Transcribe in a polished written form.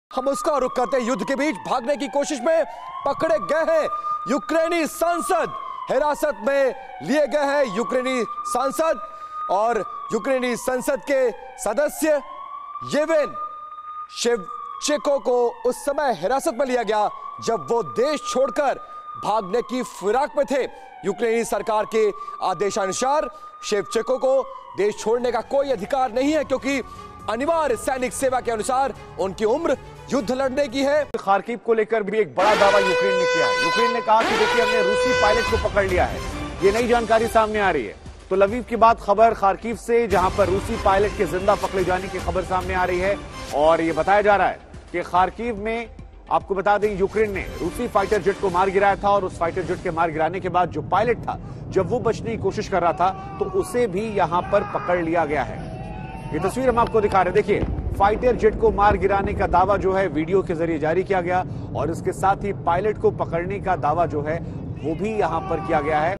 हम उसका रुख करते हैं। युद्ध के बीच भागने की कोशिश में पकड़े गए हैं यूक्रेनी सांसद, हिरासत में लिए गए हैं यूक्रेनी सांसद और यूक्रेनी संसद के सदस्य येवेन शेवचेंको को उस समय हिरासत में लिया गया जब वो देश छोड़कर भागने की फिराक में थे। यूक्रेनी सरकार के आदेशानुसार शेवचेंको को देश छोड़ने का कोई अधिकार नहीं है क्योंकि अनिवार्य सैनिक सेवा के अनुसार उनकी उम्र युद्ध लड़ने की है। खार्किव को लेकर भी एक बड़ा दावा यूक्रेन ने किया है। यूक्रेन ने कहा कि देखिए हमने रूसी पायलट को पकड़ लिया है। ये नई जानकारी सामने आ रही है। तो लवीव की बात खबर खार्किव से, जहां पर रूसी पायलट के जिंदा पकड़े जाने की खबर सामने आ रही है और ये बताया जा रहा है कि खार्किव में, आपको बता दें, यूक्रेन ने रूसी फाइटर जेट को मार गिराया था और उस फाइटर जेट के मार गिराने के बाद जो पायलट था, जब वो बचने की कोशिश कर रहा था तो उसे भी यहां पर पकड़ लिया गया है। ये तस्वीर हम आपको दिखा रहे हैं। देखिए, फाइटर जेट को मार गिराने का दावा जो है वीडियो के जरिए जारी किया गया और इसके साथ ही पायलट को पकड़ने का दावा जो है वो भी यहां पर किया गया है।